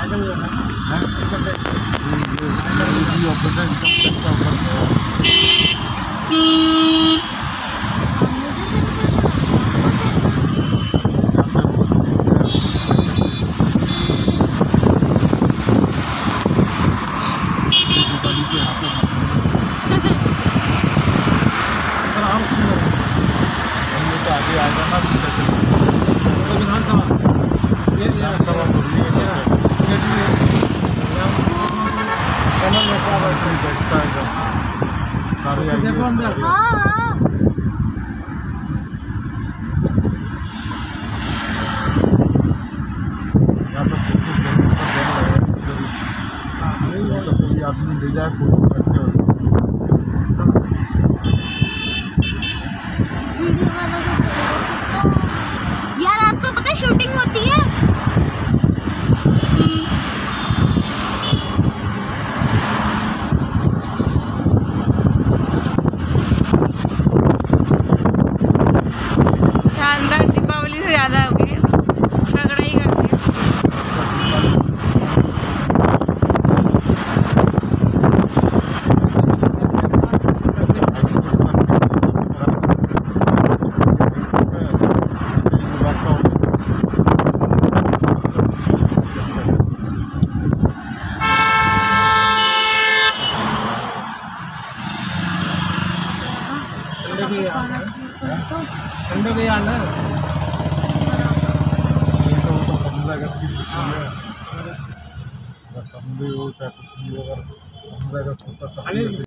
देखो अंदर। आदमी ले जाए फोटो करते हो यार, आपको पता है शूटिंग होती है। शानदार, दीपावली से ज्यादा हो गई, तगड़ा ही कर दिया। संडे भी आना है। तो 15 अगस्त की छुट्टी है, अगर संडे हो चाहे कुछ भी हो, अगर 15 अगस्त होता है